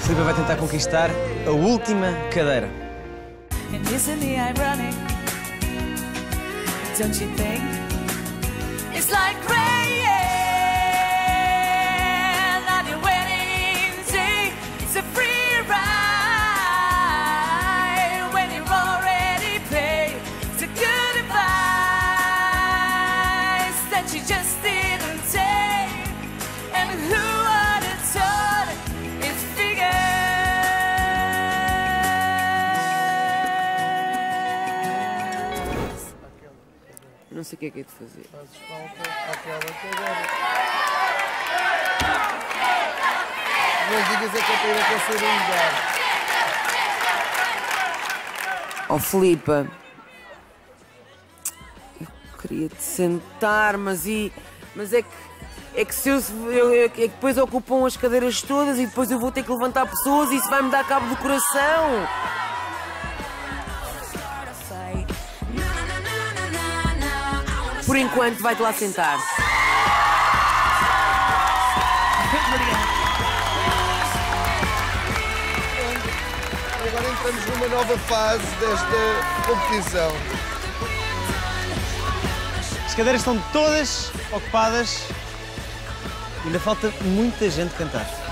Filipe vai tentar conquistar a última cadeira. And isn't it ironic? Don't you think? It's like rain on your wedding day. It's a free ride when you're already paid. It's a good advice that you just didn't take. And who would have thought it's figure? Não sei o que é de fazer. Fazes falta àquela cadeira. Não digas a que é para ir a terceiro lugar. Oh, Filipe, eu queria te sentar, mas é que se é que depois ocupam as cadeiras todas e depois eu vou ter que levantar pessoas e isso vai-me dar cabo do coração. Por enquanto, vai-te lá sentar. Agora entramos numa nova fase desta competição. As cadeiras estão todas ocupadas. Ainda falta muita gente cantar.